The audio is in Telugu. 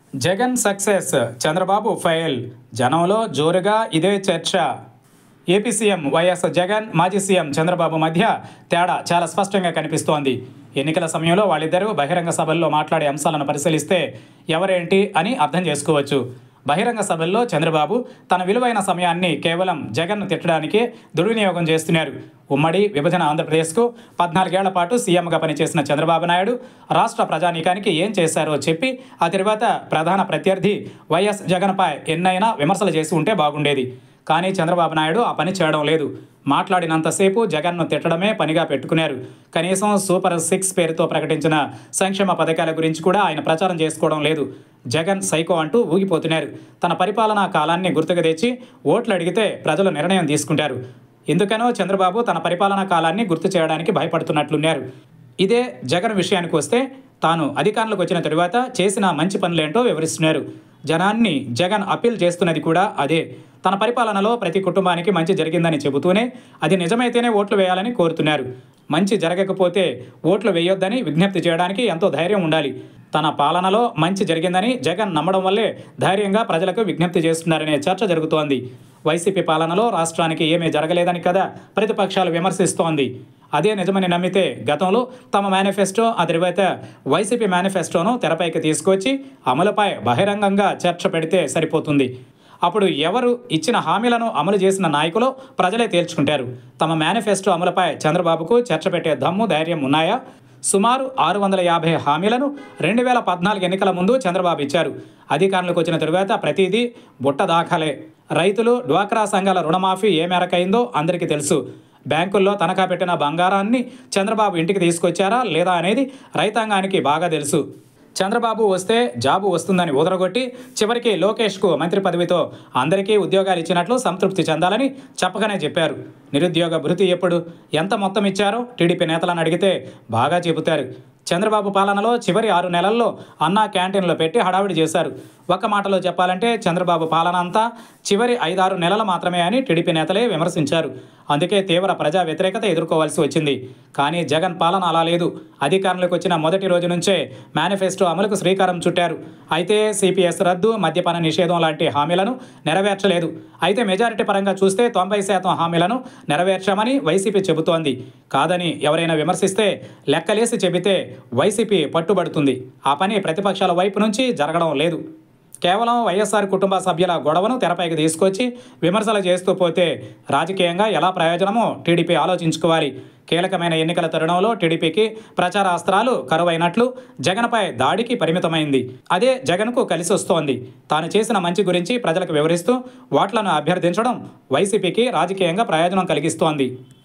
Jagan success, Chandrababu fail. జనంలో జోరుగా ఇదే చర్చ. ఏపీ సీఎం వైఎస్ జగన్, మాజీ సీఎం చంద్రబాబు మధ్య తేడా చాలా స్పష్టంగా కనిపిస్తోంది. ఎన్నికల సమయంలో వాళ్ళిద్దరూ బహిరంగ సభల్లో మాట్లాడే అంశాలను పరిశీలిస్తే ఎవరేంటి అని అర్థం చేసుకోవచ్చు. బహిరంగ సభల్లో చంద్రబాబు తన విలువైన సమయాన్ని కేవలం జగన్ను తిట్టడానికే దుర్వినియోగం చేస్తున్నారు. ఉమ్మడి విభజన ఆంధ్రప్రదేశ్కు 14 ఏళ్ల పాటు సీఎంగా పనిచేసిన చంద్రబాబు నాయుడు రాష్ట్ర ప్రజానీకానికి ఏం చేశారో చెప్పి ఆ తర్వాత ప్రధాన ప్రత్యర్థి వైఎస్ జగన్పై ఎన్నైనా విమర్శలు చేసి ఉంటే బాగుండేది. కానీ చంద్రబాబు నాయుడు ఆ పని చేయడం లేదు. మాట్లాడినంతసేపు జగన్ను తిట్టడమే పనిగా పెట్టుకున్నారు. కనీసం సూపర్ 6 పేరుతో ప్రకటించిన సంక్షేమ పథకాల గురించి కూడా ఆయన ప్రచారం చేసుకోవడం లేదు. జగన్ సైకో అంటూ ఊగిపోతున్నారు. తన పరిపాలనా కాలాన్ని గుర్తుకు తెచ్చి ఓట్లు అడిగితే ప్రజలు నిర్ణయం తీసుకుంటారు. ఎందుకనో చంద్రబాబు తన పరిపాలనా కాలాన్ని గుర్తు చేయడానికి భయపడుతున్నట్లున్నారు. ఇదే జగన్ విషయానికి వస్తే తాను అధికారంలోకి వచ్చిన తరువాత చేసిన మంచి పనులేంటో వివరిస్తున్నారు. జనాన్ని జగన్ అప్పీల్ చేస్తున్నది కూడా అదే. తన పరిపాలనలో ప్రతి కుటుంబానికి మంచి జరిగిందని చెబుతూనే అది నిజమైతేనే ఓట్లు వేయాలని కోరుతున్నారు. మంచి జరగకపోతే ఓట్లు వేయొద్దని విజ్ఞప్తి చేయడానికి ఎంతో ధైర్యం ఉండాలి. తన పాలనలో మంచి జరిగిందని జగన్ నమ్మడం వల్లే ధైర్యంగా ప్రజలకు విజ్ఞప్తి చేస్తున్నారనే చర్చ జరుగుతోంది. వైసీపీ పాలనలో రాష్ట్రానికి ఏమీ జరగలేదని కదా ప్రతిపక్షాలు విమర్శిస్తోంది. అదే నిజమని నమ్మితే గతంలో తమ మేనిఫెస్టో, ఆ తర్వాత వైసీపీ మేనిఫెస్టోను తెరపైకి తీసుకొచ్చి అమలుపై బహిరంగంగా చర్చ పెడితే సరిపోతుంది. అప్పుడు ఎవరు ఇచ్చిన హామీలను అమలు చేసిన నాయకులు ప్రజలే తేల్చుకుంటారు. తమ మేనిఫెస్టో అమలుపై చంద్రబాబుకు చర్చ పెట్టే దమ్ము, ధైర్యం ఉన్నాయా? సుమారు 650 హామీలను 2014 ఎన్నికల ముందు చంద్రబాబు ఇచ్చారు. అధికారంలోకి వచ్చిన తరువాత ప్రతిదీ బుట్ట దాఖలే. రైతులు, డ్వాక్రా సంఘాల రుణమాఫీ ఏ మేరకైందో అందరికీ తెలుసు. బ్యాంకుల్లో తనఖా పెట్టిన బంగారాన్ని చంద్రబాబు ఇంటికి తీసుకొచ్చారా లేదా అనేది రైతాంగానికి బాగా తెలుసు. చంద్రబాబు వస్తే జాబు వస్తుందని ఊదరగొట్టి చివరికి లోకేష్కు మంత్రి పదవితో అందరికీ ఉద్యోగాలు ఇచ్చినట్లు సంతృప్తి చెందాలని చెప్పగానే చెప్పారు. నిరుద్యోగ భృతి ఎప్పుడు, ఎంత మొత్తం ఇచ్చారో టీడీపీ నేతలను అడిగితే బాగా చెబుతారు. చంద్రబాబు పాలనలో చివరి 6 నెలల్లో అన్నా క్యాంటీన్లో పెట్టి హడావిడి చేశారు. ఒక్క మాటలో చెప్పాలంటే చంద్రబాబు పాలన అంతా చివరి 5-6 నెలలు మాత్రమే అని టీడీపీ నేతలే విమర్శించారు. అందుకే తీవ్ర ప్రజా వ్యతిరేకత ఎదుర్కోవాల్సి వచ్చింది. కానీ జగన్ పాలన అలా లేదు. అధికారంలోకి వచ్చిన మొదటి రోజు నుంచే మేనిఫెస్టో అమలుకు శ్రీకారం చుట్టారు. అయితే సిపిఎస్ రద్దు, మద్యపాన నిషేధం లాంటి హామీలను నెరవేర్చలేదు. అయితే మెజారిటీ పరంగా చూస్తే 90% హామీలను నెరవేర్చామని వైసీపీ చెబుతోంది. కాదని ఎవరైనా విమర్శిస్తే లెక్కలేసి చెబితే వైసీపీ పట్టుబడుతుంది. ఆ పని ప్రతిపక్షాల వైపు నుంచి జరగడం లేదు. కేవలం వైఎస్ఆర్ కుటుంబ సభ్యుల గొడవను తెరపైకి తీసుకొచ్చి విమర్శలు చేస్తూ పోతే రాజకీయంగా ఎలా ప్రయోజనమో టీడీపీ ఆలోచించుకోవాలి. కీలకమైన ఎన్నికల తరుణంలో టీడీపీకి ప్రచార అస్త్రాలు కరువైనట్లు జగన్పై దాడికి పరిమితమైంది. అదే జగన్కు కలిసి వస్తోంది. తాను చేసిన మంచి గురించి ప్రజలకు వివరిస్తూ ఓట్లను అభ్యర్థించడం వైసీపీకి రాజకీయంగా ప్రయోజనం కలిగిస్తోంది.